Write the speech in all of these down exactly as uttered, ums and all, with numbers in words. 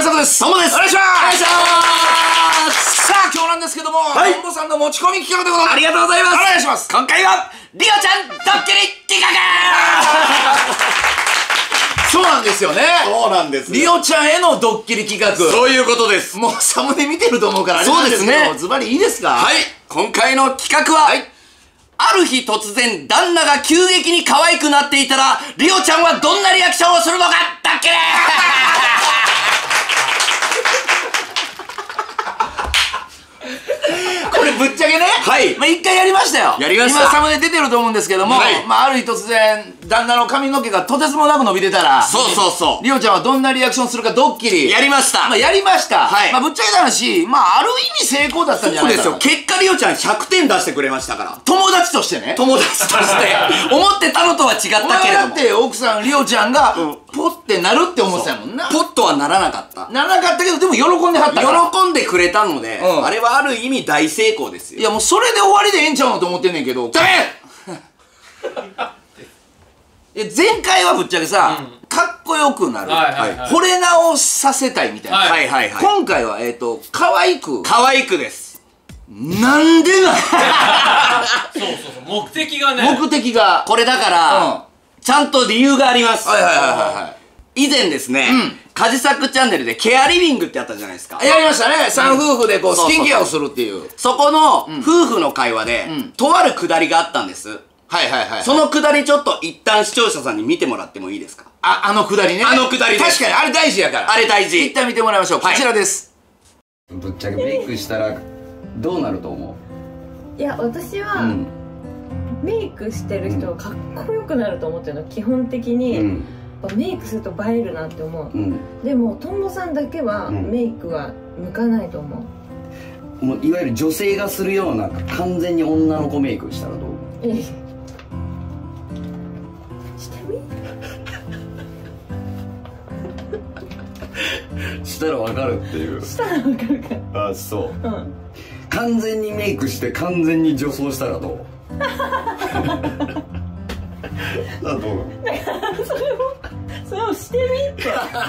まさこです。 ともです。 お願いします。 お願いします。 さあ今日なんですけども、 はい、 とんぼさんの持ち込み企画でございます。 ありがとうございます。 お願いします。 今回はリオちゃんドッキリ企画そうなんですよね。 そうなんです。 リオちゃんへのドッキリ企画。 そういうことです。 もうサムネ見てると思うからあれなんですけど、そうですね。ズバリいいですか。 はい。今回の企画は、はい、ある日突然旦那が急激に可愛くなっていたらリオちゃんはどんなリアクションをするのかドッキリこれぶっちゃけね、はい、まあ一回やりましたよ。 やりました。 今サムネ出てると思うんですけども、はい、まあある日突然旦那の髪の毛がとてつもなく伸びてたら、 そうそうそう、 リオちゃんはどんなリアクションするかドッキリやりました。 まあやりました。はい、まあぶっちゃけた話、まあある意味成功だったんじゃないかな。 そうですよ。結果リオちゃんひゃくてん出してくれましたから。 友達としてね。 友達として思ってたのとは違ったけれども。 だって奥さんリオちゃんがポッてなるって思ってたもんな。 ポッとはならなかった。 ならなかったけどでも喜んではったから。 喜んでくれたので、うん、あれはある意味大成功ですよ。 いやもうそれで終わりでええんちゃうのと思ってんねんけど。ダメいや前回はぶっちゃけさ、うん、かっこよくなる、惚れ直させたいみたいな。はいはいはい。今回はえっと可愛く可愛くです。 なんでなんそうそうそう目的がね。 目的がこれだから、うん、ちゃんと理由があります。 はいはいはいはい。 以前ですね、カジサックチャンネルでケアリビングってやったじゃないですか。 やりましたね。三夫婦でこうスキンケアをするっていう。 そこの夫婦の会話で、とあるくだりがあったんです。 はいはいはい。 そのくだりちょっと一旦視聴者さんに見てもらってもいいですか。 あ、あのくだりね。 あのくだりです。 確かにあれ大事やから。 あれ大事。 一旦見てもらいましょう。こちらです。 ぶっちゃけメイクしたらどうなると思う？いや私はメイクしてる人はかっこよくなると思ってるの。基本的にメイクすると映えるなって思う。でもとんぼさんだけはメイクは向かないと思う。もういわゆる女性がするような完全に女の子メイクしたらどう？ええ。してみ？したらわかるっていう。 したらわかるか。 あ、そう。うん。完全にメイクして完全に女装したらどう？あ、どう？ だからそれをそれをしてみ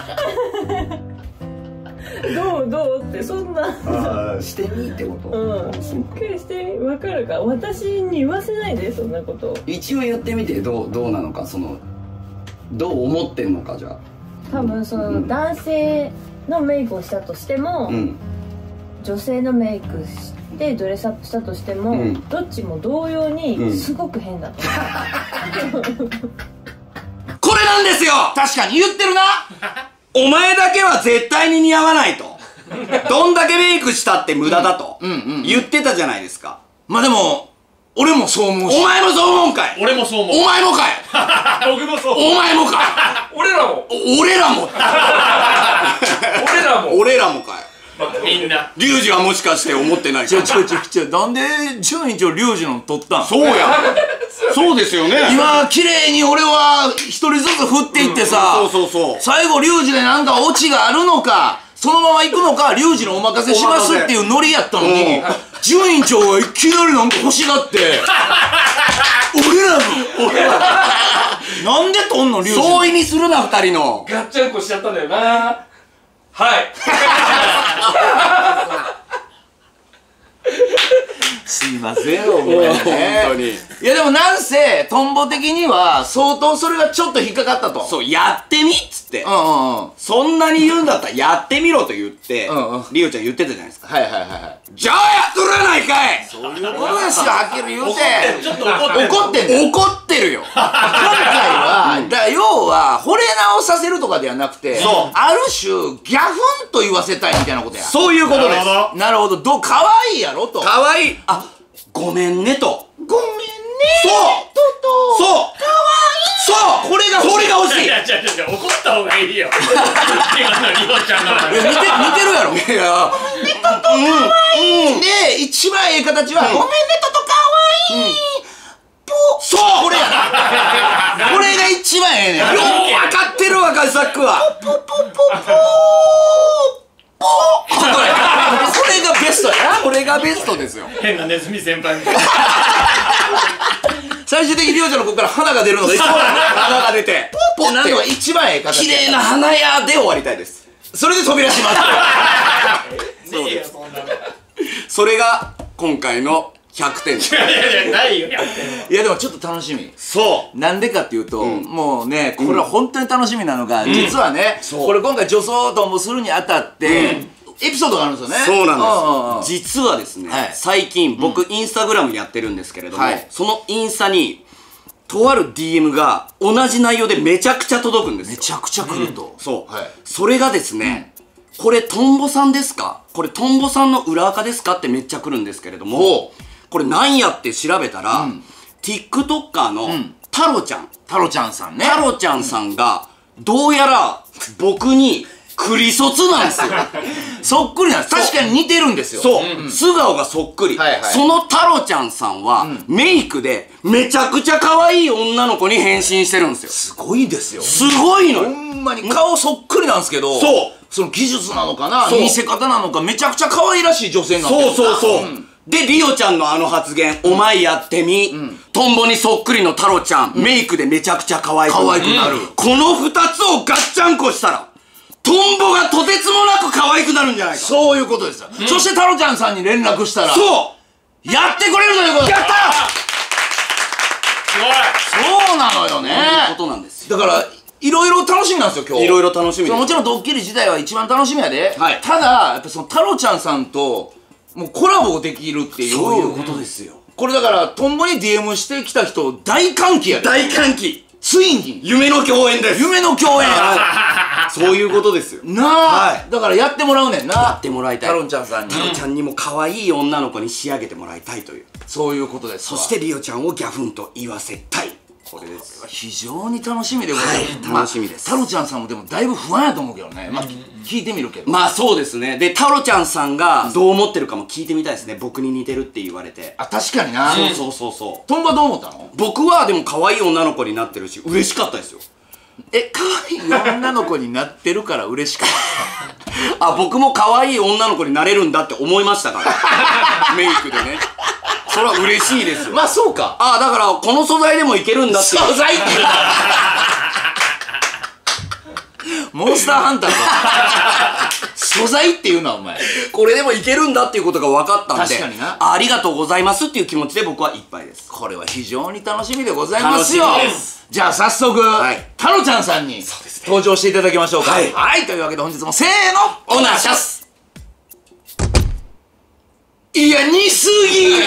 ってどうどうってそんなああしてみってこと？ うん、しっかりしてみ。分かるか。私に言わせないでそんなことを。 一応やってみてどうどうなのか、そのどう思ってんのか。じゃあ多分その、うん、男性のメイクをしたとしても、うん、女性のメイクしてドレスアップしたとしても、うん、どっちも同様にすごく変だと思う、うん、これなんですよ。 確かに言ってるなお前だけは絶対に似合わないとどんだけメイクしたって無駄だと言ってたじゃないですか。 まあでも俺もそう思うし。 お前もそう思うんかい。 俺もそう思う。 お前もかい僕もそう。 お前もかい俺らも俺らも俺らも俺らもかい。 みんなリュウジはもしかして思ってないか。 ちょちょちょちょ、なんで純一をリュウジの取ったん？ そうやそうですよね。 今綺麗に俺は一人ずつ振っていってさ、 そうそうそう、 最後リュウジでなんかオチがあるのかそのまま行くのかリュウジのお任せしますっていうノリやったのに、純一がいきなりなんか欲しがって俺らも俺らなんで取んのリュウジ。 相違にするな二人の。 ガッチャンコしちゃったんだよな。はいすいませんお前ね。 本当に。 いやでもなんせトンボ的には相当それがちょっと引っかかったと。 そう、やってみっつって、うんうんうん、そんなに言うんだったらやってみろと言って、うんうん、リオちゃん言ってたじゃないですか。 はいはいはいはい。 じゃあやっとらないかい。 そういうことですよ、はっきり言うて。 ちょっと怒ってる。 怒ってんねん。 怒ってるよ今回は、うん、だから要は惚れ直させるとかではなくて、そうある種ギャフンと言わせたいみたいなことや。 そういうことです。 なるほど。どう可愛いやろと。 可愛い。あ、ごめんねと。 ごめんねそうととそう可愛い。 そう、これがこれが欲しい。 いやいやいや、怒った方がいいよ今のリオちゃんの。 似て似てるやろ。いやごめんねとと可愛いで一番ええ形はごめんねとと可愛い。 そうこれやなこれが一番ええねん。よう分かってるわカジサックは。 ポポポポポこれがベストやな。これがベストですよ。 変なネズミ先輩みたいな最終的にリオちゃんのここから花が出るのが一番花が出てポッポってなるのが一番ええ形。 綺麗な花屋で終わりたいです。 それで扉閉まってねえよそんなの。 それが今回のひゃくてん。 いやいやいやないよやってんの。 いやでもちょっと楽しみ。 そうなんでかっていうと、もうねこれは本当に楽しみなのが、実はねこれ今回女装ともするにあたってエピソードがあるんですよね。 そうなんです。実はですね、 はい最近僕インスタグラムやってるんですけれども、 はいそのインスタにとある ディーエム が同じ内容でめちゃくちゃ届くんですよ。 めちゃくちゃ来ると。 そう、 はいそれがですね、これトンボさんですか、これトンボさんの裏垢ですかってめっちゃ来るんですけれども、 ほうこれなんやって調べたら、TikToker のタロちゃん、 タロちゃんさんね。 タロちゃんさんがどうやら僕にクリソツなんですよ。 そっくりなんです。確かに似てるんですよ。 そう、素顔がそっくり、 はいはいそのタロちゃんさんは、メイクでめちゃくちゃ可愛い女の子に変身してるんですよ。 すごいですよ。 すごいのほよ。 んまに顔そっくりなんですけど、 そうその技術なのかな、 そう見せ方なのか、めちゃくちゃ可愛らしい女性になってる。 そうそうそう、でリオちゃんのあの発言、お前やってみ、トンボにそっくりのタロちゃん、メイクでめちゃくちゃ可愛く可愛くなる。 この二つをガッチャンコしたらトンボがとてつもなく可愛くなるんじゃないか。 そういうことですよ。そしてタロちゃんさんに連絡したら、 そうやってくれるということ。やったすごい。 そうなのよね。 そういうことなんですよ。 だからいろいろ楽しみなんですよ今日。 いろいろ楽しみです。 そのもちろんドッキリ自体は一番楽しみやで、 はいただやっぱそのタロちゃんさんともうコラボできるっていう、 そういうことですよ。 これだからトンボに ディーエム してきた人大歓喜やで。 大歓喜、 ついに夢の共演です。 夢の共演やそういうことですよ。 なあ、 はいだからやってもらうねんな。 やってもらいたい。 タロちゃんさんにタロちゃんにも可愛い女の子に仕上げてもらいたいという。 そういうことですわ。 そしてリオちゃんをギャフンと言わせたい。これです。 非常に楽しみでございます、 はい楽しみですまあタロちゃんさんもでもだいぶ不安やと思うけどね、まあ聞いてみるけど。 まあそうですね。でタロちゃんさんがどう思ってるかも聞いてみたいですね。僕に似てるって言われて。 あ、確かにな。 そうそうそうそう。 トンボはどう思ったの？ 僕はでも可愛い女の子になってるし嬉しかったですよ。 え、可愛い女の子になってるから嬉しかった。 あ、僕も可愛い女の子になれるんだって思いましたからメイクでね。それは嬉しいですよ。 まあそうか。 あ、だからこの素材でもいけるんだって。 素材っていうモンスターハンターか。素材っていうのはお前これでもいけるんだっていうことが分かったんで、 確かにな。 ありがとうございますっていう気持ちで僕はいっぱいです。 これは非常に楽しみでございますよ。 楽しみです。 じゃあ早速、 はいタロちゃんさんに登場していただきましょうか。 はいはい、というわけで本日もせーのオナシャス。 いや似すぎ似てる。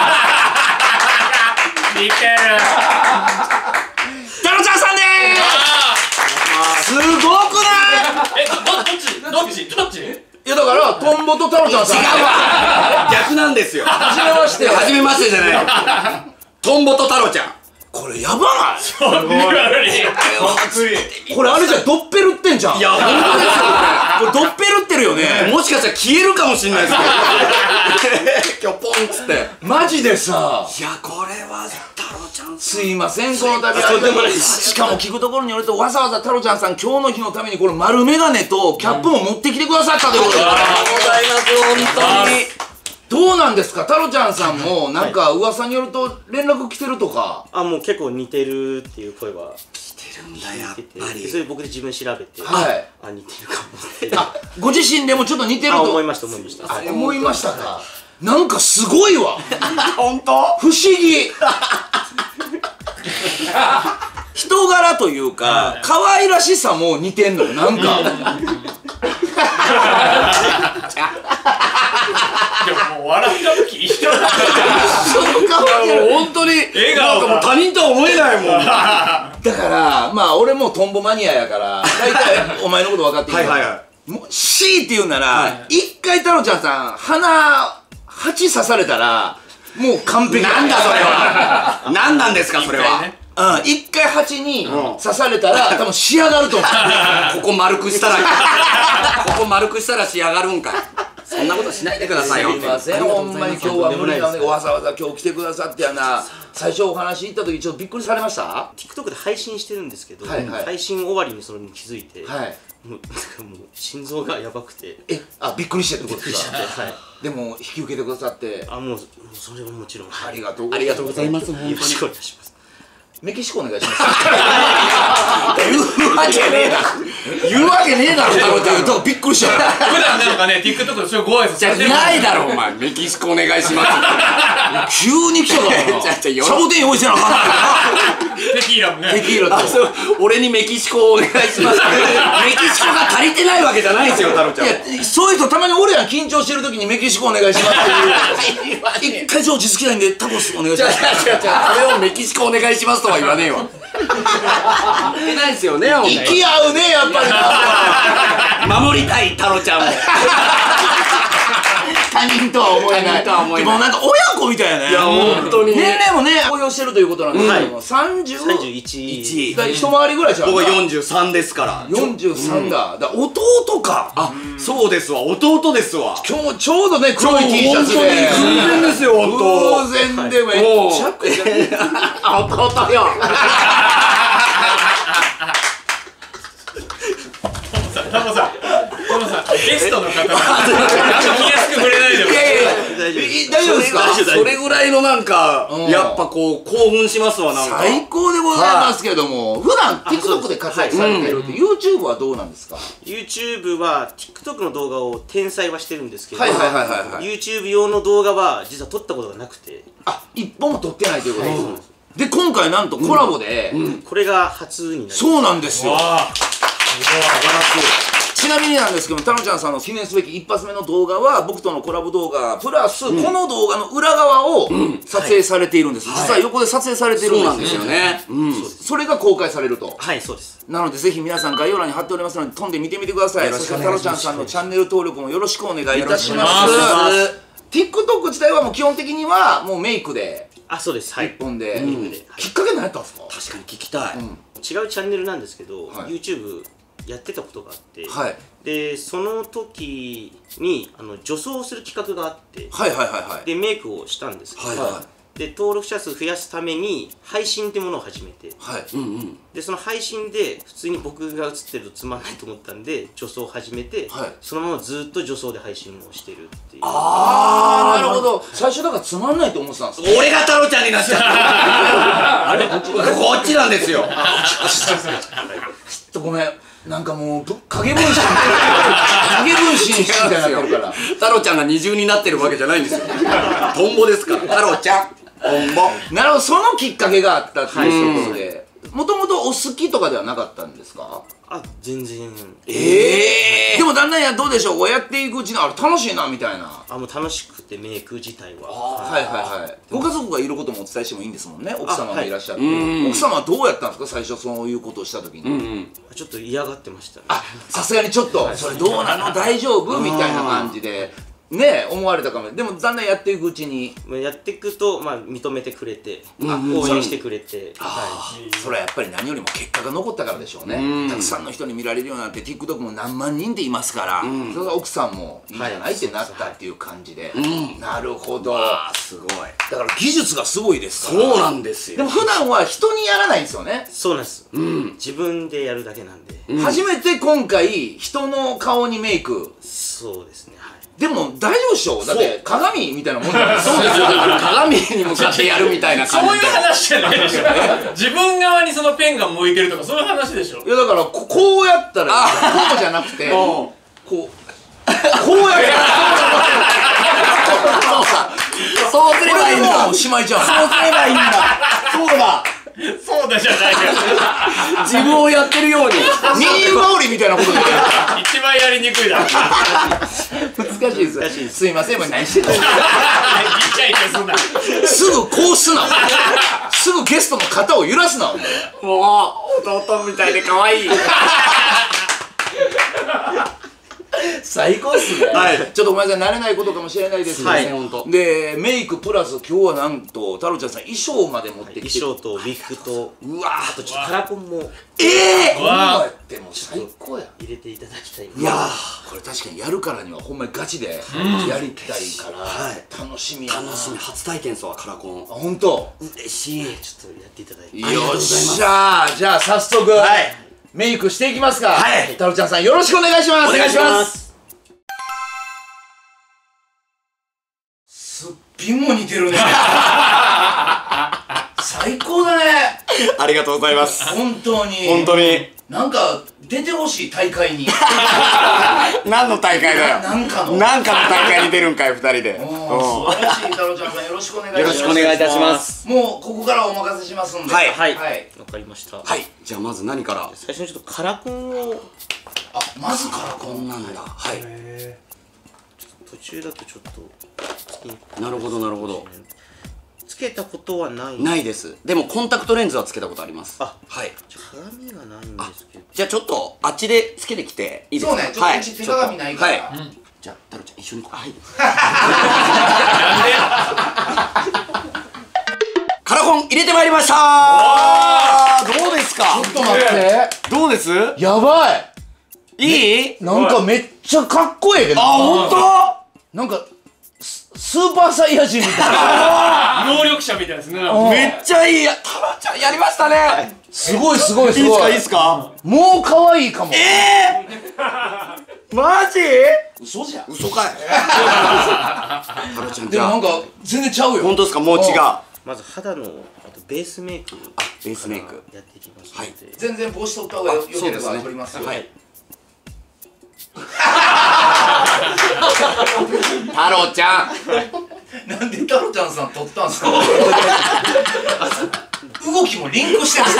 タロちゃんさんでーす。すごくない？ え、どどっちどっちどっち？ いやだからトンボとタロちゃんさん。違うわ。 逆なんですよ。 はじめまして。 はじめましてじゃない。トンボとタロちゃん。 これやばない？ すごい。 これあれじゃん、ドッペルってんじゃん。 いや、本当ですよ。 これドッペルってるよね。 もしかしたら消えるかもしれないですけど。今日ポンっつって。 マジでさ。 いや、これはタロちゃん。 すいません、この度は。しかも聞くところによると、わざわざタロちゃんさん今日の日のためにこれ丸メガネとキャップも持ってきてくださったということで。 ありがとうございます、本当に。 どうなんですか、タロちゃんさんもなんか噂によると連絡来てるとか。 あ、もう結構似てるっていう声は来てるんだ、やっ聞いてて、 ぱり。 でそれで僕で自分調べて、 はいあ、似てるかもってあ、ご自身でもちょっと似てると。 あ、思いました思いました。 あ、思いましたか。なんかすごいわ。 本当？ 不思議。人柄というか可愛らしさも似てんのよ、なんか。 でももう笑った時一緒だ。 本当に笑顔がなんかもう他人とは思えないもん。 だからまあ俺もトンボマニアやから大体お前のこと分かっていいから、 はいはいはもう C って言うなら一回タロちゃんさん鼻蜂刺されたらもう完璧。 なんだそれは。何なんですかそれは。 うん、一回蜂に刺されたら多分仕上がると思う。 ここ丸くしたらここ丸くしたら仕上がるんかい。そんなことしないでくださいよ。 すいません、ほんまに今日は無理なのでわざわざ今日来てくださってやな。最初お話行った時ちょっとびっくりされました？ TikTok で配信してるんですけど、 はいはい配信終わりにそれに気づいて、 はいもうなんかもう心臓がやばくて、 え、あ、びっくりしてってことですか？ はい、 でも引き受けてくださってあ、もうもうそれはもちろん、 ありがとうありがとうございます。本当によろしくお願いします。 メキシコお願いします言うわけねえだろ言うわけねえだろ太郎ちゃんとびっくりした普段なんかね TikTok でそういうご挨拶じゃないだろお前メキシコお願いします急に来たからなサボテン用意せなあかんないテキーラもねテキーラと俺にメキシコをお願いしますメキシコが足りてないわけじゃないですよ太郎ちゃん。 いやそういう人たまに俺ら緊張してる時にメキシコお願いしますっていう一回落ち着きたいんでタコスお願いします違う違う違うそれをメキシコお願いしますとは言わねえわ言ってないですよね息合うねやっぱり守りたい太郎ちゃんを他人とは思えない他人とは思えないでもなんか親子みたいやねいや本当に年齢もね公表してるということなんですけどもさんじゅうさんじゅういち一だから一回りぐらいじゃん僕はよんじゅうさんですからよんじゅうさんだだから弟かあそうですわ弟ですわ今日ちょうどね黒い T シャツで偶然ですよ本当偶然でめっちゃくちゃ弟よタモさんタモさんゲストの方なんで気安く触れないでもいやいや大丈夫え大丈夫ですかそれぐらいのなんかうんやっぱこう興奮しますわなんか最高でございますけれども普段 TikTok で活躍されてるって YouTube はどうなんですか YouTube は TikTok の動画を転載はしてるんですけど、 はいはいはいはいはい YouTube 用の動画は実は撮ったことがなくて、 あ一本も撮ってないということですで今回なんとコラボでこれが初になります。 そうなんですよわあちなみになんですけども、たのちゃんさんの記念すべき一発目の動画は僕とのコラボ動画プラス、この動画の裏側を撮影されているんです、実は横で撮影されているんですよね、それが公開されると。 はい、そうです。 なのでぜひ皆さん概要欄に貼っておりますので飛んで見てみてください。そしてたのちゃんさんのチャンネル登録もよろしくお願いいたします。 TikTok 自体はもう基本的にはもうメイクであ、そうです。はい。 一本で、 メイクで、はいきっかけ何やったんですか？ 確かに聞きたい、 うん違うチャンネルなんですけど、 はい YouTube やってたことがあって、 はいでその時にあの女装する企画があって、 はいはいはいはいでメイクをしたんですけど、 はいはで登録者数増やすために配信ってものを始めて、 はいうんうんでその配信で普通に僕が映ってるとつまんないと思ったんで女装を始めて、 はいそのままずっと女装で配信をしてるっていう。 ああなるほど。最初だからつまんないと思ってたんですよ。 俺が太郎ちゃんになっちゃったあれこっちなんですよちょっとごめん、なんかもうぶ影分身影分身みたいになってるから。 太郎ちゃんが二重になってるわけじゃないんですよトンボですから太郎ちゃんトンボなるほど、そのきっかけがあったっていうことで、もともとお好きとかではなかったんですか？ あ、全然。 ええでもだんだんやどうでしょう、こうやっていくうちにあれ楽しいなみたいな。 あ、もう楽しくてメイク自体は。 はいはいはい。ご家族がいることもお伝えしてもいいんですもんね。奥様がいらっしゃって、 はい奥様はどうやったんですか、最初そういうことをした時に。 うんうんちょっと嫌がってましたね。 あ、さすがにちょっとそれどうなの大丈夫みたいな感じでね思われたかも。でもだんだんやっていくうちにまあやっていくと、まあ、認めてくれて、あ応援してくれて、はそれはやっぱり何よりも結果が残ったからでしょうね。 うんたくさんの人に見られるようになって TikTok も何万人でいますから、それが奥さんもいいんじゃないってなったっていう感じで、なるほど。 あすごいだから技術がすごいですから。 そうなんですよでも普段は人にやらないんですよね。 い。そうなんです。自分でやるだけなんで。 初めて今回人の顔にメイク。 そうですね。はい。 でも大丈夫でしょ、だって鏡みたいなもんじゃないですか。 そうですよだから鏡に向かってやるみたいな感じでそういう話じゃないでしょ自分側にそのペンが向いてるとかそういう話でしょいやだからここうやったらこうじゃなくてこうこうやったらそうすればいいんだもうしまいじゃん。 そうすればいいんだそうだそうだじゃないよ自分をやってるように二重羽織みたいなことで一番やりにくいだろ難しいです。 難しいですすいません、今何してたの。 イチャイチャすんなすぐこうすな。すぐゲストの肩を揺らすな。 もう弟みたいで可愛い最高っすね。 はいちょっとごめんなさい、慣れないことかもしれないですけど、 はい本当でメイクプラス今日はなんと太郎ちゃんさん衣装まで持ってきて。 衣装とウィッグと、 うわあとちょっとカラコンもええー、こんわなんやってもう最高や。 入れていただきたい。 いやーこれ確かにやるからにはほんまにガチでやりたいから楽しみやな。 楽しみ初体験そうカラコンあ、ほんと。 嬉しいちょっとやっていただいて。 よっしゃー、じゃあ早速、メイクしていきますか。 はい太郎ちゃんさんよろしくお願いします。 お願いします。すすっぴんも似てるね。さ最高だね。 ありがとうございます。 本当に本当になんか出てほしい大会に。 何の大会だよ。 なんかのなんかの大会に出るんかい、二人で。 素晴らしい。太郎ちゃんさんよろしくお願いします。 よろしくお願いいたします。 もうここからお任せしますんで。 はいはいわかりました。 はい、じゃあまず何から。 最初にちょっとカラコンを。 あ、まずカラコンこんなんだ。はい。 途中だとちょっとつきにくい。 なるほどなるほど。 つけたことはない。 ないです。でもコンタクトレンズはつけたことあります。 あ、 はい。 鏡がないんですけど。 じゃあちょっとあっちでつけてきていいですか。 そうね、ちょっとうち手鏡ないから。 はい。じゃあ太郎ちゃん一緒に。はい。カラコン入れてまいりましたー。どうですか。 ちょっと待って。 どうです。 やばい。 いい。 なんかめっちゃかっこええけど。 あ、本当。 なんかススーパーサイヤ人みたいな。 能力者みたいですね。 めっちゃいい。太郎ちゃんやりましたね。 すごいすごいすごい。 いいですかいいですか。 もう可愛いかも。 ええ。マジ。 嘘じゃん。 嘘かい。太郎ちゃんじゃあ。 でもなんか全然ちゃうよ。 本当ですか。もう違う。 まず肌のあとベースメイク。 あ、ベースメイクやっていきますので。 全然帽子取った方がよければ取りますよ。 はい。太郎ちゃん。 なんで太郎ちゃんさん取ったんすか。動きもリンクしてる。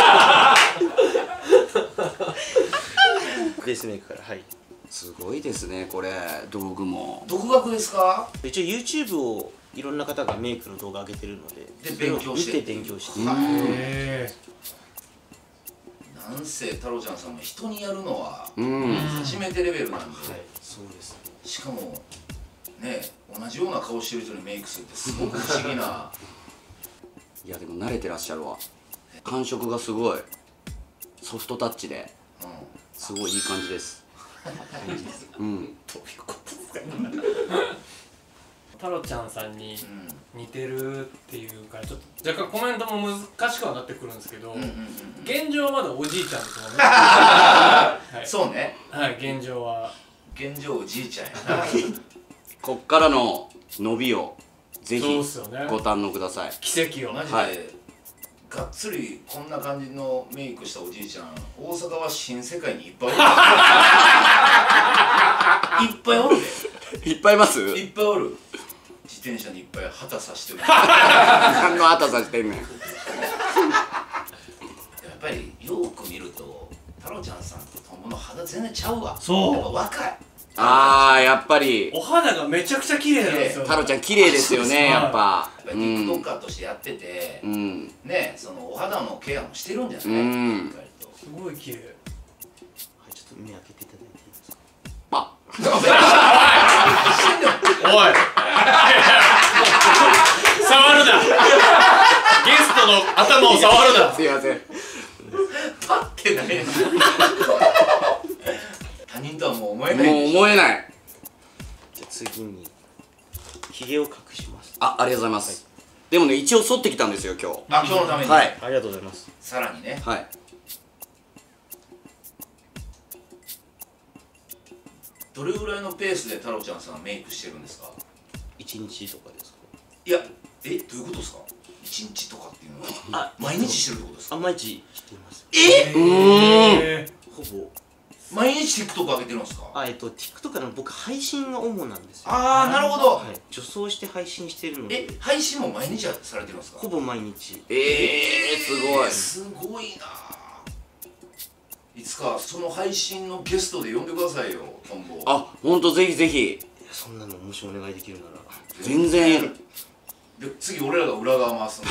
ベースメイクから。はい。 すごいですねこれ道具も。 独学ですか。 一応 YouTube をいろんな方がメイクの動画上げてるので、 で勉強して見て勉強して。 へなんせ太郎ちゃんさんも人にやるのはうん初めてレベルなんで。 そうですね。 しかもね、同じような顔してる人にメイクするってすごく不思議な。 いやでも慣れてらっしゃるわ。感触がすごいソフトタッチで、 うん、 すごいいい感じです。うん。 太郎ちゃんさんに似てるっていうか、ちょっと若干コメントも難しくはなってくるんですけど、現状はまだおじいちゃんですもんね。はい、 そうね。 はい、現状は現状おじいちゃんやな。 こっからの伸びをぜひそうっすよねご堪能ください。 奇跡を。 マジで、 はい、 がっつりこんな感じのメイクしたおじいちゃん、大阪は新世界にいっぱいおる。いっぱいおるで。 いっぱいいます。 いっぱいおる。自転車にいっぱい旗さしてる。や何の後さしてんねん。 っぱりよく見ると太郎ちゃんさんとトンボの肌全然ちゃうわ。 そうやっぱ若い。 あーやっぱりお肌がめちゃくちゃ綺麗なんですよね。 太郎ちゃん綺麗ですよねやっぱ。 やっぱり TikToker としてやってて、 うん、 ね、そのお肌のケアもしてるんじゃない。 うん、 すごい綺麗。 はい、ちょっと目開けていただいていいですか。 あおい触るな。ゲストの頭を触るな。 すいません。 パッてない。他人とはもう思えない。 もう思えない。 じゃあ次にひげを隠します。 あ、ありがとうございます。はい、でもね一応剃ってきたんですよ今日。 あ、今日のために。 はい。 ありがとうございます。 さらにね。 はい。 どれぐらいのペースで太郎ちゃんさんメイクしてるんですか。 一日とかですか。 いや、え、どういうことですか。一日とかっていうのは。あ、毎日してるってことですか。 あ、毎日しています。 え、 うーん。 ほぼ。 毎日 TikTok 上げてるんですか。 あ、えっと TikTok の僕配信が主なんですよ。 ああ、なるほど。 はい、女装して配信してるので。 え、配信も毎日されてるんですか。 ほぼ毎日。 えー、すごい。 すごいな。いつかその配信のゲストで呼んでくださいよ、トンボ。 あ、ほんとぜひぜひ。 そんなのもしお願いできるなら全然。 で、次俺らが裏側回すの。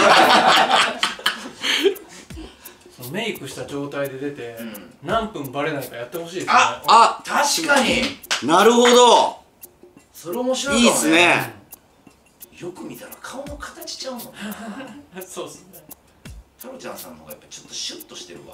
そのメイクした状態で出て、 うん、 何分バレないかやってほしいですね。 あ、あ、確かに。 なるほど。 それ面白いかもね。 いいっすね。 よく見たら顔の形ちゃうもんな。 そうっすね。 太郎ちゃんさんの方がやっぱちょっとシュッとしてるわ。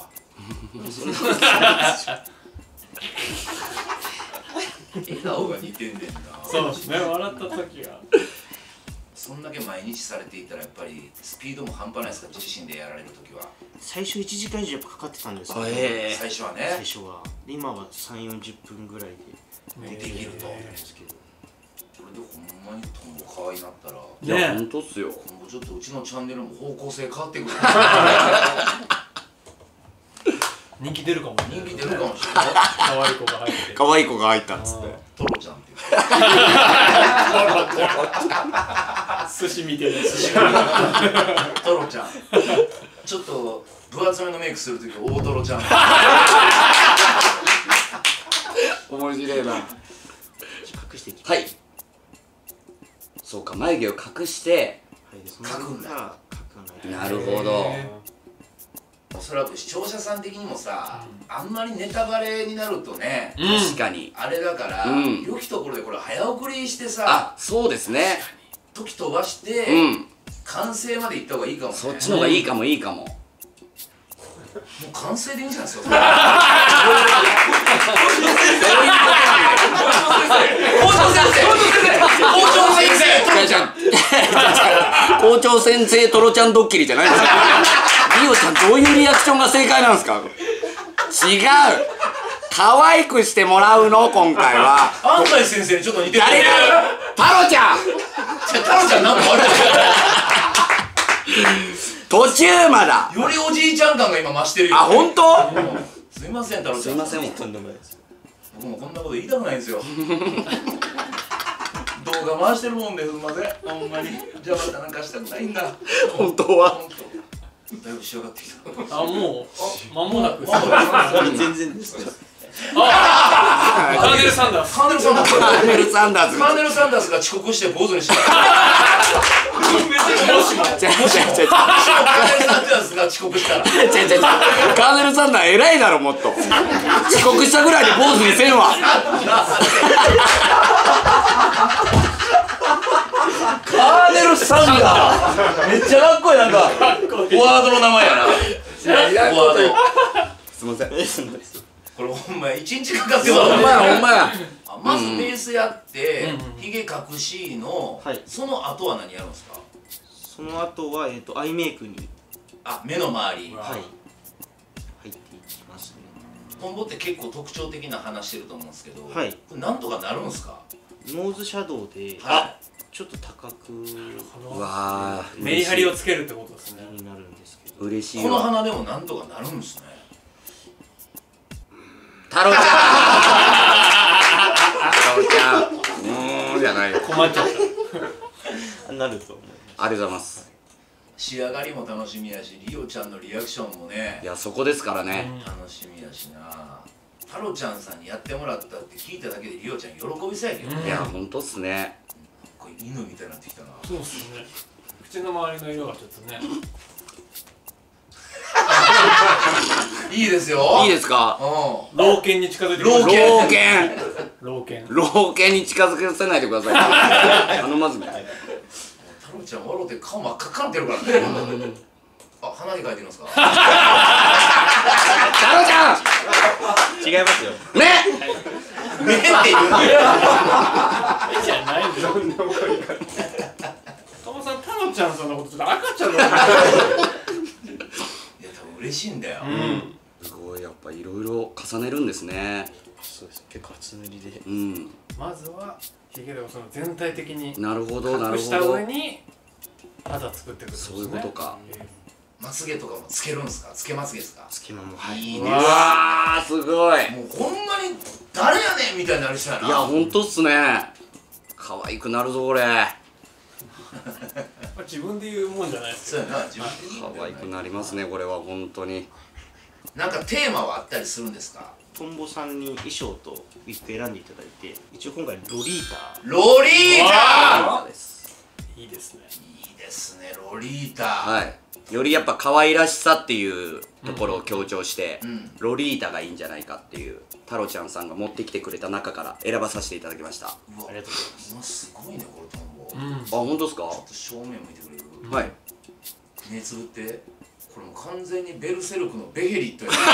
笑顔が似てんねんな。 そうですね、笑った時は。 そんだけ毎日されていたらやっぱりスピードも半端ないですか。自身でやられる時は。 最初いちじかん以上やっぱかかってたんですけど、 えー、 最初はね。 最初は今はさんじゅうよんじゅっぷんぐらいでできると。 これでほんまにトンボ可愛いなったらいやほんとっすよ。 今後ちょっとうちのチャンネルも方向性変わってくる。 人気出るかも。 人気出るかもしれない。 可愛い子が入って。 可愛い子が入ったっつって。 トロちゃんっていう。 寿司みたいな。寿司トロちゃん。ちょっと分厚めのメイクするとき大トロちゃん。 面白いな。 隠していきはい。そうか、眉毛を隠して。 描くんだ。 なるほど。 おそらく視聴者さん的にもさ、あんまりネタバレになるとね、 確かにあれだから、良きところでこれ早送りしてさ、 あ、そうですね。 時飛ばして、完成までいった方がいいかもね。 そっちの方がいいかもいいかも。もう完成でいいんじゃないですか。校長先生、校長先生、 校長先生トロちゃんドッキリじゃないですか。リオちゃんどういうリアクションが正解なんですか。違う。可愛くしてもらうの今回は。 安西先生にちょっと似てる。 誰が？タロちゃん。 タロちゃんなんか悪い。 途中まだ。 よりおじいちゃん感が今増してるよ。 あ、本当？ すいませんタロちゃん。 すいません。 とんでもないです。 僕もこんなこと言いたくないんですよ。動画回してるもんですんません。ほんまに邪魔なんかしたくないんだ。 本当は。 だいぶ仕上がってきた。 あ、もう間もなく。 全然です。 あ、カーネル・サンダース。 カーネル・サンダース。 カーネル・サンダース。 カーネル・サンダースが遅刻して坊主にした。 もしも。 違う違う違う。 カーネル・サンダースが遅刻したら。 違う違う違う。カーネル・サンダー偉いだろもっと。遅刻したぐらいで坊主にせんわ。 カーネル・サンダーめっちゃかっこいい。なんかフォワードの名前やな。フォワード。 すいません。 これほんま一日かかってる。 ほんまやほんまや。 まずベースやってヒゲ隠しのその後は何やるんですか。 その後はえっとアイメイクにあ、目の周り。 はい入っていきますね。 トンボって結構特徴的な話してると思うんですけど、 はい。 なんとかなるんですか。 ノーズシャドウでちょっと高くうわー。 メリハリをつけるってことですね。 になるんですけど。 嬉しいわ。 この花でもなんとかなるんですね。 タロちゃん。タロちゃん。うーんじゃないよ。 困っちゃった。 なると思います。 ありがとうございます。 仕上がりも楽しみやし、リオちゃんのリアクションもねいやそこですからね。 楽しみやしな。タロちゃんさんにやってもらったって聞いただけでリオちゃん喜びそうやけどね。 いやほんとっすね。 これ犬みたいになってきたな。 そうっすね。口の周りの色がちょっとね。 いいですよ。 いいですか。 うん。 老犬に近づいてき老ました。 老犬。 老犬。 老犬に近づけさないでください。頼まずね。 タロちゃん笑って顔真っ赤っかなってるからね。あ、鼻に描いてるんですか。 タロちゃん。 違いますよ。 ね。 目って言うの。 じゃないんだよ。トモさん、タロちゃんさんのことちょっと赤ちゃんの。 いや、多分嬉しいんだよ。 すごいやっぱいろいろ重ねるんですね。 そうです。結構厚塗りで。 うん。 まずはヒゲでその全体的になるほどなる隠したほど。 上に肌作っていくってことですね。 そういうことか。 まつげとかもつけるんですか。つけまつげですか。 つけまもはい。 いいね。 うわーすごい。 もうほんまに誰やねんみたいになりそうやな。 いやほんとっすね。可愛くなるぞこれ。 自分で言うもんじゃないですよ。 そうやな。自分で言う可愛くなりますねこれは本当に。 なんかテーマはあったりするんですか。 トンボさんに衣装とウィッグ選んでいただいて、一応今回ロリータロリータ。 です。 いいですね。 いいですね。ロリータ。 はい。よりやっぱ可愛らしさっていうところを強調して、 うんロリータがいいんじゃないかっていうタロちゃんさんが持ってきてくれた中から選ばさせていただきました。あうわありがとうございます。 うわすごいねこれトンボ。ちょうん。 本当ですか。 っと正面向いてくれる。 はい。 目つぶって。これもう完全にベルセルクのベヘリットや。 おい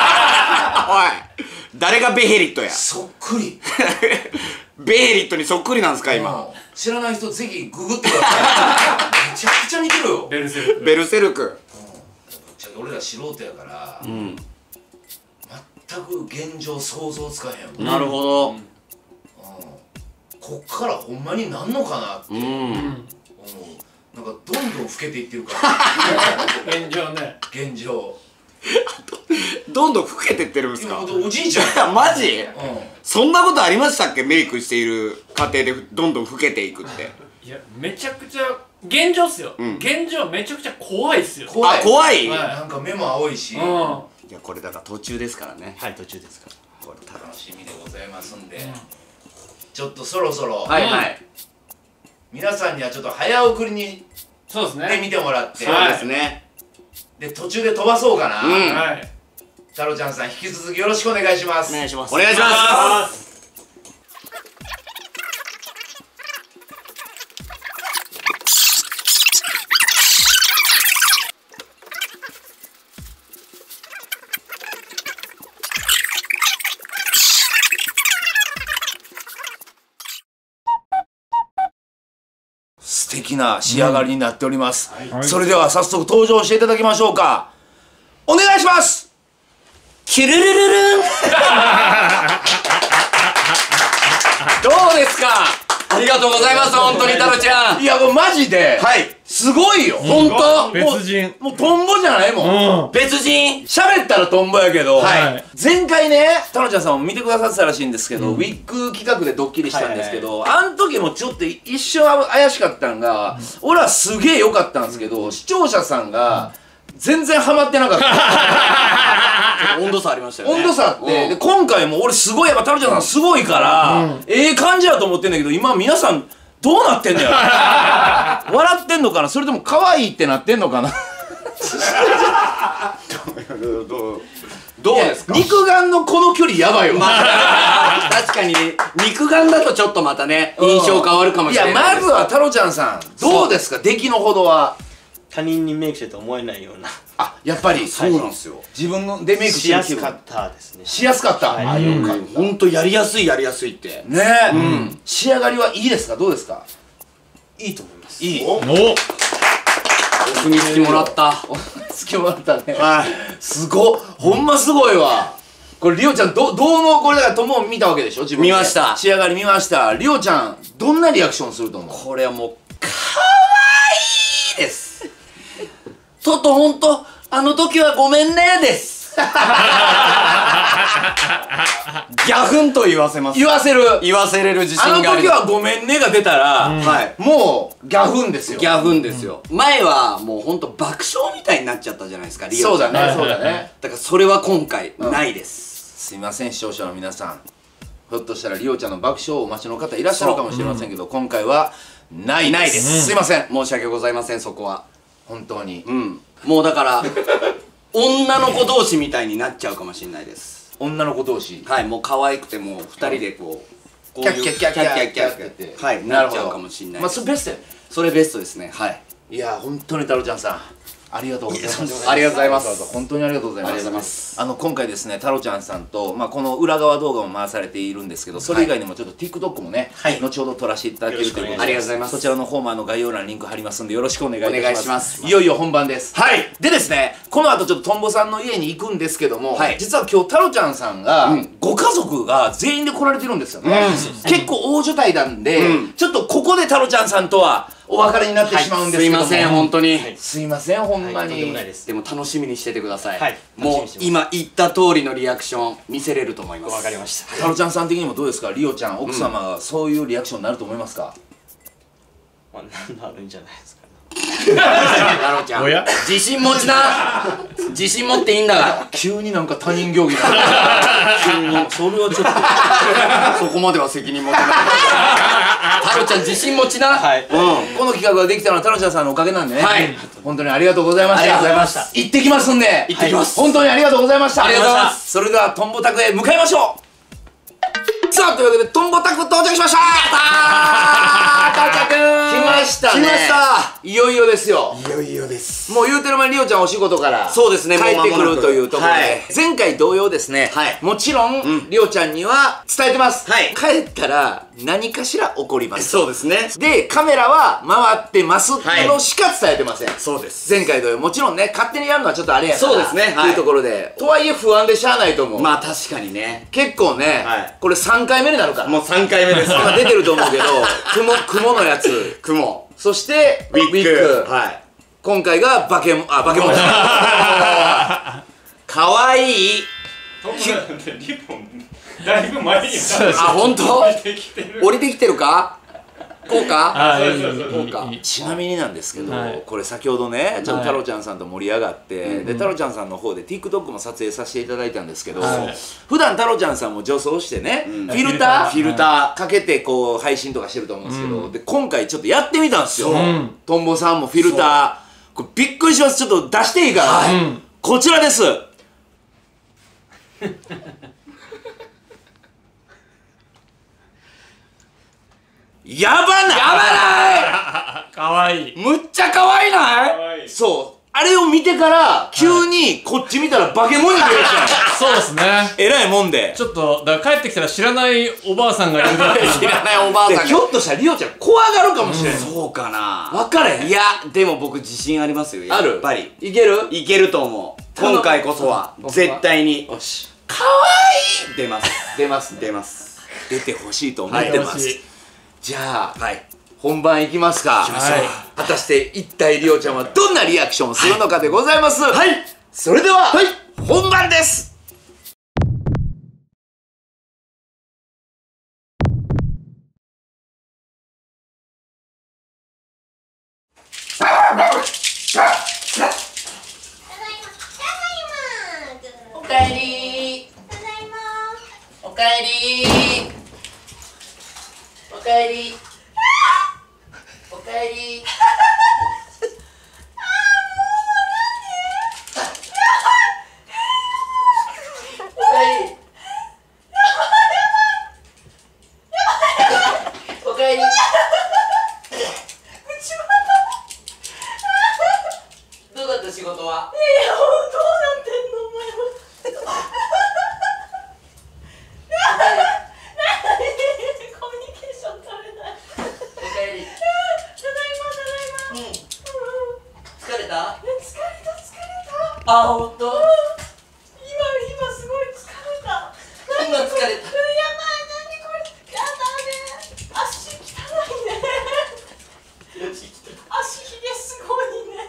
誰がベヘリットや。 そっくり。 ベヘリットにそっくりなんですか今。 うん知らない人ぜひググってください。めちゃくちゃ似てるよ。 ベルセルク。 ベルセルク。 ぶっちゃけ俺ら素人やから、 うん。 全く現状想像つかへん、うん、 なるほど。 ここっからほんまになんのかなって思う。なんかどんどん老けていってるから現状ね。 現状どんどん老けてってるんですか？ おじいちゃん。 いやマジ？ うん。 そんなことありましたっけ？メイクしている過程でどんどん老けていくって。 いやめちゃくちゃ現状っすよ。現状めちゃくちゃ怖いっすよ。 怖い。 あ、怖い？ なんか目も青いし。 うん。 いやこれだから途中ですからね。 はい、途中ですから。 これ楽しみでございますんで、ちょっとそろそろはいはい。 皆さんにはちょっと早送りにそうですね。 で見てもらって、 そうですね。 で途中で飛ばそうかな。 はい。 太郎ちゃんさん引き続きよろしくお願いします。 お願いします。 お願いします。 素敵な仕上がりになっております。それでは早速登場していただきましょうか。お願いします。 キュルルルルンどうですか？ありがとうございます、本当に太郎ちゃん。 いやもうマジで、 はい、 すごいよ。 本当。 別人。 もうトンボじゃないもん。 別人。 喋ったらトンボやけど、 はい前回ね、太郎ちゃんさんも見てくださってたらしいんですけど、ウィッグ企画でドッキリしたんですけど、あの時もちょっと一瞬怪しかったんが、俺はすげえ良かったんですけど、視聴者さんが全然ハマってなかった。 温度差ありましたよね。 温度差って、で今回も俺すごい、やっぱ太郎ちゃんさんすごいから、ええ感じやと思ってんだけど、今皆さんどうなってんだよ。笑ってんのかな、それとも可愛いってなってんのかな。 どうですか？ 肉眼のこの距離やばいわ。 確かに肉眼だとちょっとまたね、印象変わるかもしれない。 いやまずは太郎ちゃんさんどうですか、出来のほどは。 他人にメイクしてると思えないような。 あ、やっぱりそうなんですよ。 自分のでメイクしやすかったですね。 しやすかった。あ、よかった。 本当やりやすいやりやすいってねえ、うん、仕上がりはいいですか、どうですか？ いいと思います。 いい。 お。 お墨付きもらった。 お墨付きもらったね。はい。すごっ、ほんますごいわ。これリオちゃんどどうもこれだからとも見たわけでしょ、自分で。 見ました。 仕上がり見ました。リオちゃんどんなリアクションすると思う？ これはもうかわいいです。トトほんとあの時はごめんねです。ギャフンと言わせます。 言わせる。 言わせれる自信がある。 あの時はごめんねが出たら、はい、もうギャフンですよ。 ギャフンですよ。前はもうほんと爆笑みたいになっちゃったじゃないですか、リオちゃん。 そうだね、そうだね。 だからそれは今回ないです。 すいません、視聴者の皆さん、ひょっとしたらリオちゃんの爆笑をお待ちの方いらっしゃるかもしれませんけど、今回はないないです。 すいません、 申し訳ございません、そこは。 本当に。 うん、もうだから女の子同士みたいになっちゃうかもしれないです。 女の子同士。 はい、もう可愛くてもうふたりでこうキャッキャッキャッキャッキャッキャッキャッってはい、なっちゃうかもしれない。 まあそれベストやね。 それベストですね。はい。 いや本当に太郎ちゃんさんありがとうございます。 ありがとうございます。 本当にありがとうございます。 ありがとうございます。 あの今回ですね、太郎ちゃんさんとまあこの裏側動画も回されているんですけど、それ以外にもちょっと TikTok もね、後ほど撮らせていただけるということで、 ありがとうございます。 そちらの方もあの概要欄にリンク貼りますんでよろしくお願いいたします。 お願いします。 いよいよ本番です。 はい。 でですね、この後ちょっとトンボさんの家に行くんですけども、実は今日太郎ちゃんさんがご家族が全員で来られてるんですよね。結構大所帯なんで、ちょっとここで太郎ちゃんさんとはお別れになってしまうんですけども、 すいません本当に、 すいませんほんまに。 でも楽しみにしててください。 はい、 もう今言った通りのリアクション見せれると思います。 わかりました。 太郎ちゃんさん的にもどうですか、リオちゃん奥様がそういうリアクションになると思いますか？ まあなるんじゃないですかね。 太郎ちゃん自信持ちな。自信持っていいんだから。 急になんか他人行儀な急にそれはちょっとそこまでは責任持ってない。太郎ちゃん自信持ちな。 はい。 この企画ができたのは太郎ちゃんさんのおかげなんでね。 はい。 本当にありがとうございました。 ありがとうございました。 行ってきますんで。 行ってきます。 本当にありがとうございました。 ありがとうございます。 それではトンボ宅へ向かいましょう。さあというわけでトンボ宅到着しました。到着。来ましたね。 来ました。 いよいよですよ。 いよいよです。 もう言うてる間にリオちゃんお仕事からそうですね、 帰ってくるというところで、 はい、 前回同様ですね、 はい、 もちろん、うん、リオちゃんには伝えてます、 はい、 帰ったら何かしら起こります。 そうですね。 で、カメラは回ってますっていうのしか伝えてません、はい、 そうです。 前回同様、もちろんね、勝手にやるのはちょっとあれやから、 そうですね、 はい、というところで、とはいえ不安でしゃあないと思う。 まあ確かにね、 結構ね、はい、これさんかいめになるから、 もうさんかいめです今出てると思うけど、雲雲のやつ、 雲、 そしてウィッグ、はい、今回がバケモン、あ、バケモンじゃないかわいいリボンだいぶ前にあ、ほんと？降りてきてるか？こうか？ こうか。ちなみになんですけど、これ先ほどね、ちょっと太郎ちゃんさんと盛り上がって、で太郎ちゃんさんの方で TikTok も撮影させていただいたんですけど、普段太郎ちゃんさんも女装してね、フィルターフィルターかけてこう配信とかしてると思うんですけど、で今回ちょっとやってみたんですよ。トンボさんもフィルター、これびっくりします。ちょっと出していいかな。こちらです。やばない、やばないかわいい、 むっちゃかわいない？そう、あれを見てから急にこっち見たら化け物に見えたそうですね、 えらいもんで。 ちょっとだから帰ってきたら知らないおばあさんがいるから知らないおばあさんがひょっとしたらリオちゃん怖がるかもしれない。 そうかな、 分かれへん。 いやでも僕自信ありますよ。やっぱりいける？ いけると思う。今回こそは絶対に。 よし、 かわいい。出ます出ます出ます。 出てほしいと思ってます。じゃあ、 はい、 本番いきますか。はい、果たして一体リオちゃんはどんなリアクションをするのかでございます。はい、それでは、はい、本番です。おかえり。ただいま。おかえり。おかえり。おかえり。どうだった仕事は？いやいや、どうなってんのお前は。コミュニケーション取れない。おかえり。ただいまただいま。うん。疲れた？疲れた疲れた。あ、ほんと？今今すごい疲れた。今疲れた。やばい、何これ。やだね。足汚いね。足ひげすごいね。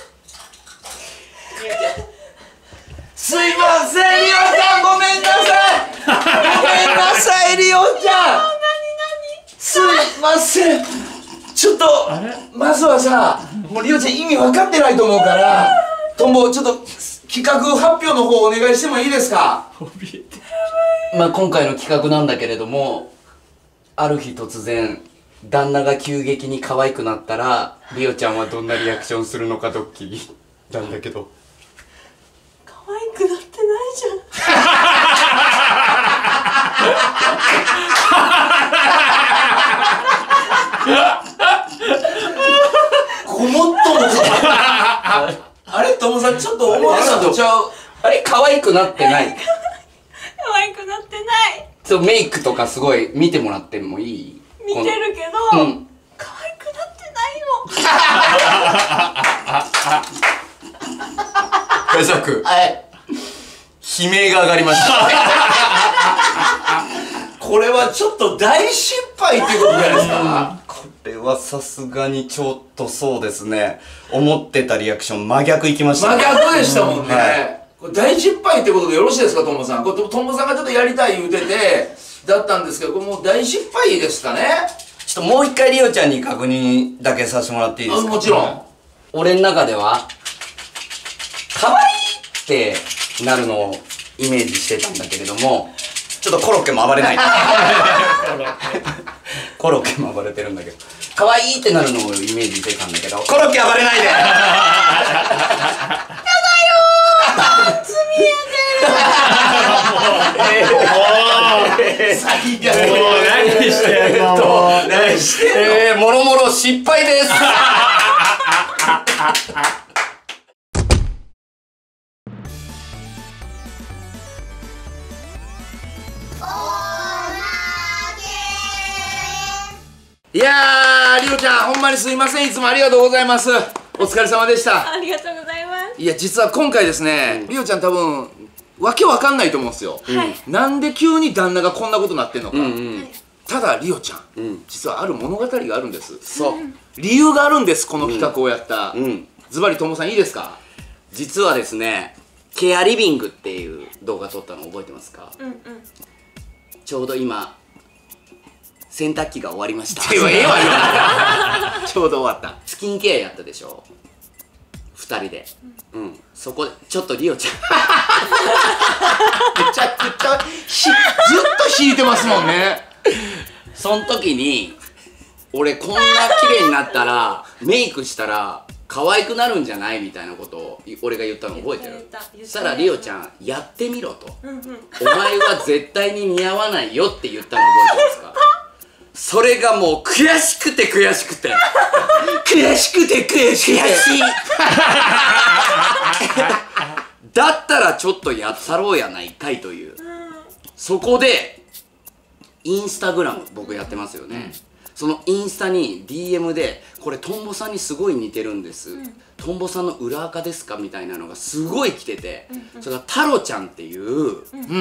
すいません、リオちゃん、ごめんなさい。ごめんなさい、リオちゃん。すいません。ちょっとまずはさ、もうリオちゃん意味分かってないと思うから、トンボちょっと企画発表の方お願いしてもいいですか？ まあ今回の企画なんだけれども、ある日突然旦那が急激に可愛くなったらリオちゃんはどんなリアクションするのかドッキリなんだけど。 可愛くなってないじゃん。 ごもっともか。あれ、トモさんちょっと思ってたとちゃう。 あれ、可愛くなってない。 可愛くなってない。 そう、メイクとかすごい見てもらってもいい？ 見てるけど、うん、可愛くなってないの。 大作、はい、悲鳴が上がりました。 これはちょっと大失敗っていうことじゃないですか。 これはさすがにちょっとそうですね、思ってたリアクション真逆いきました。 真逆でしたもんね、はい、これ大失敗ってことでよろしいですか、トンボさん。これトンボさんがちょっとやりたい言うててだったんですけど、これもう大失敗ですかね。 ちょっともう一回リオちゃんに確認だけさせてもらっていいですか？ もちろん。 俺の中では可愛いってなるのをイメージしてたんだけれども、ちょっとコロッケも暴れない。コロッケも暴れてるんだけど、可愛いってなるのをイメージしてたんだけど、コロッケ暴れないで。やだよー、パンツ見えてる。 最悪。 もう何してんの。もう何してんの。 えー、もろもろ失敗です。 いやー、りおちゃん、ほんまにすいません。いつもありがとうございます。お疲れ様でした。 ありがとうございます。 いや、実は今回ですね、りおちゃん多分わけわかんないと思うんですよ。 はい。 なんで急に旦那がこんなことになってんのか。 うんうん。 ただりおちゃん、 うん、 実はある物語があるんです。 そう。 理由があるんです。この企画をやった。 うん。 ズバリともさんいいですか。 実はですね、ケアリビングっていう動画撮ったの覚えてますか。 うんうん。 ちょうど今洗濯機が終わりました。 ええわええわちょうど終わった。 スキンケアやったでしょ、ふたりで。うん、うん、そこでちょっとりおちゃんめちゃくちゃひずっと引いてますもんね。 そん時に俺こんな綺麗になったらメイクしたら可愛くなるんじゃないみたいなことを俺が言ったの覚えてる。そしたらりおちゃんやってみろと、うん、うん、お前は絶対に似合わないよって言ったの覚えてますか。それがもう悔しくて悔しくて悔しくて悔しくて悔しいだったらちょっとやったろうやないかいという、うん、そこでインスタグラム僕やってますよね、うん、そのインスタに ディーエム でこれトンボさんにすごい似てるんです、うん、トンボさんの裏垢ですかみたいなのがすごい来てて、うんうん、それがタロちゃんっていう、うん、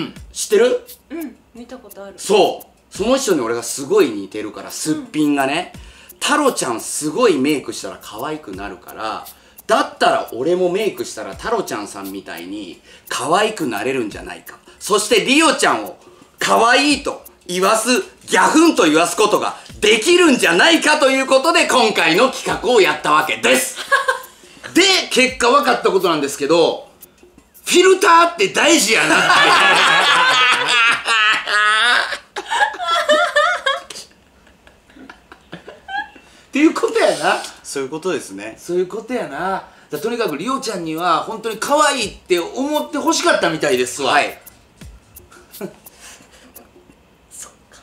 知ってる？ うん、見たことある。 そうその人に俺がすごい似てるから、すっぴんがね、うん、タロちゃんすごいメイクしたら可愛くなるから、だったら俺もメイクしたらタロちゃんさんみたいに可愛くなれるんじゃないか。そしてリオちゃんを可愛いと言わす、ギャフンと言わすことができるんじゃないかということで今回の企画をやったわけですで、結果分かったことなんですけど、フィルターって大事やなってっていうことやな。 そういうことですね。 そういうことやな。だとにかくりおちゃんには本当に可愛いって思ってほしかったみたいですわ。はいそっか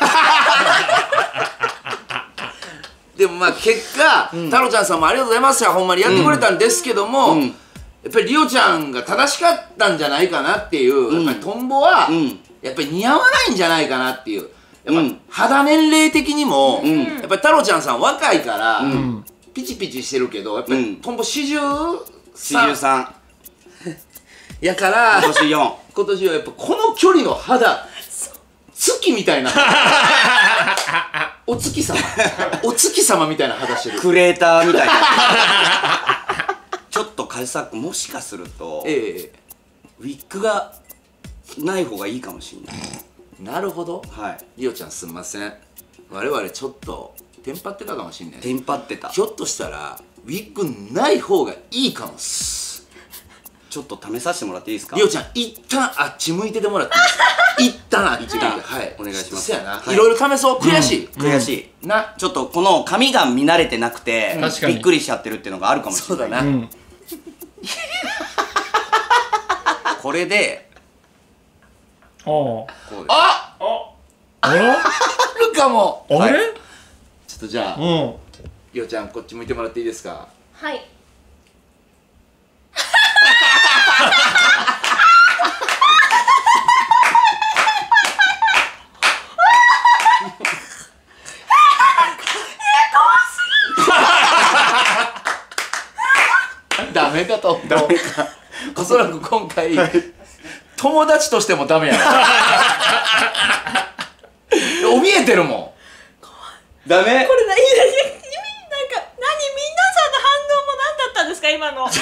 でもまあ結果、うん、タロちゃんさんもありがとうございますよ、ほんまにやってくれたんですけども、うんうん、やっぱりりおちゃんが正しかったんじゃないかなっていう、うん、やっぱりトンボは、うん、やっぱり似合わないんじゃないかなっていう。やっぱ、うん、肌年齢的にも、うん、やっぱり太郎ちゃんさん若いから、うん、ピチピチしてるけどやっぱり、うん、トンボ四十三やから今年よん今年はやっぱこの距離の肌月みたいなお月様お月様みたいな肌してる。 クレーターみたいなちょっとカジサックもしかすると、ええ、ウィッグがない方がいいかもしれない。 なるほど。 はい。 りおちゃんすんません。我々ちょっとテンパってたかもしれない。 テンパってた。 ひょっとしたらウィッグない方がいいかもっす。 ちょっと試させてもらっていいですか。 りおちゃん一旦あっち向いててもらっていいですか。一旦あっち向いて。はい。 お願いします。 そうやな。いろいろ試そう。悔しい。 悔しい。な。ちょっとこの髪が見慣れてなくてびっくりしちゃってるっていうのがあるかもしれない。そうだな。これで。 あああれあるかも。 あれ、はい、 ちょっとじゃありおちゃんこっち向いてもらっていいですか。 はいダメかと。ダメか。おそらく今回、はい、友達としてもダメやな怯えてるもん。 ダメ。これな、いやいや、意味なんか、何、みんなさんの反応も何だったんですか今のあー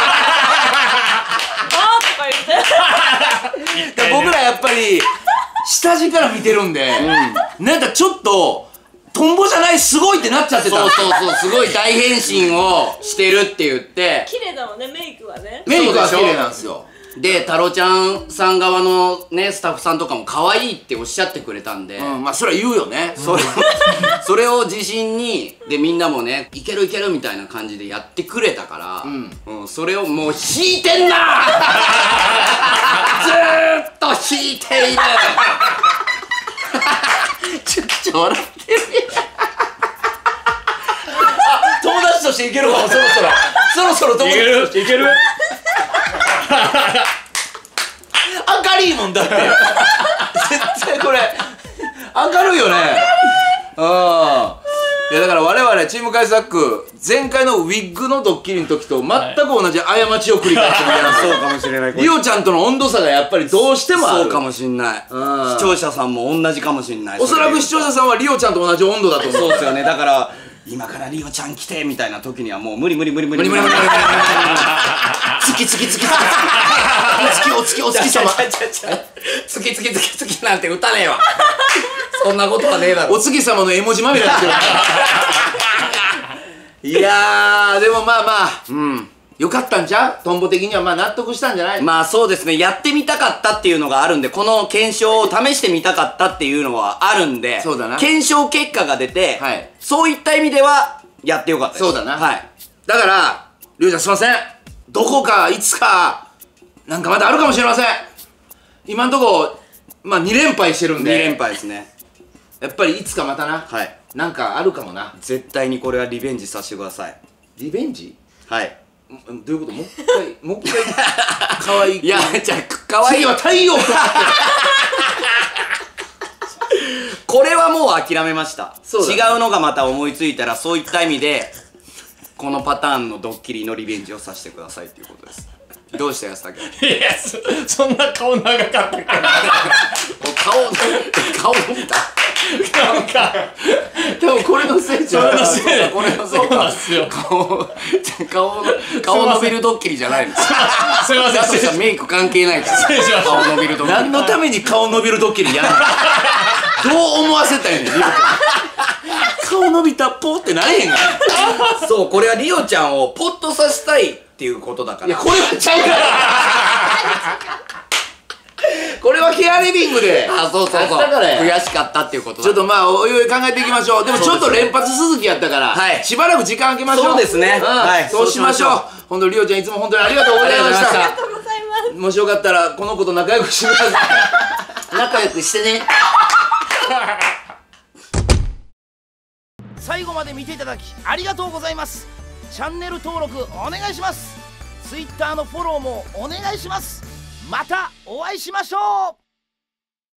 とか言って僕らやっぱり下地から見てるんで、うん、なんかちょっとトンボじゃないすごいってなっちゃってた。 そうそうそう、すごい大変身をしてるって言って綺麗だもんね、メイクはね。 メイクは綺麗なんですよ。 で太郎ちゃんさん側のねスタッフさんとかも可愛いっておっしゃってくれたんで、 うん、まあそれは言うよね。 それそれを自信にでみんなもねいけるいけるみたいな感じでやってくれたから、うんうん、それをもう引いてんなずーっと引いているちょっと笑ってる友達としていけるかもそろそろそろそろ友達としていける明るいもんだって絶対これ明るいよね。ああいやだから我々チームカイサック前回のウィッグのドッキリの時と全く同じ過ちを繰り返してるやん。 そうかもしれない。 リオちゃんとの温度差がやっぱりどうしてもある。 そうかもしんない。視聴者さんも同じかもしんない。 おそらく視聴者さんはリオちゃんと同じ温度だと思う。 そうですよね。だから今からリオちゃん来てみたいな時にはもう無理無理無理無理無理無理無理無理無理月月月月月お月お月様月月月月なんて歌ねえわそんなことはねえだろ。 お月様の絵文字まみれになってるいやーでもまあまあうんよかったんちゃう。トンボ的にはまあ納得したんじゃない。 まあそうですね、やってみたかったっていうのがあるんで、この検証を試してみたかったっていうのはあるんで、 そうだな、 検証結果が出て、はい、そういった意味ではやってよかったです。 そうだな、 はい。 だからりょうちゃんすいません、どこかいつかなんかまたあるかもしれません。今んとこまあに連敗してるんで。 に連敗ですね。 やっぱりいつかまたな、 はい、 なんかあるかもな。 絶対にこれはリベンジさせてください。 リベンジ。 はい。 どういうこと。もう一回もう一回可愛いいやじゃあ可愛い次は太陽とこれはもう諦めました。違うのがまた思いついたら、そういった意味でこのパターンのドッキリのリベンジをさせてくださいっていうことです。どうしたやつだけ。 いや そ, そんな顔長かったっけ顔顔見たなんか多分これのせいじゃん。 これのせいそうなんすよ。 顔顔顔伸びるドッキリじゃないの。 すいません。 だとしたらメイク関係ないから。 失礼しました。 顔伸びるドッキリ。 何のために顔伸びるドッキリやんの。どう思わせたんやねん。顔伸びたポーってなれへんが。 そう、これはリオちゃんをポッとさせたいっていうことだから。 いやこれはちゃうからこれはケアリビングで。 あ、そうそうそう、悔しかったっていうことだ。 ちょっとまあおいおい考えていきましょう。でもちょっと連発続きやったから、はい、しばらく時間空けましょう。 そうですね、はい、 そうしましょう。本当にリオちゃんいつも本当にありがとうございました。 ありがとうございます。 もしよかったらこの子と仲良くしてください。 仲良くしてね。 最後まで見ていただきありがとうございます。チャンネル登録お願いします。 ツイッター のフォローもお願いします。またお会いしましょう。